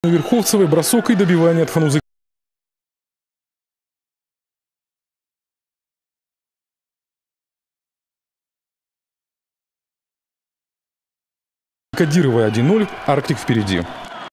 Верховцевой бросок и добивание от Фанузы Кадировой 1-0. Арктик впереди.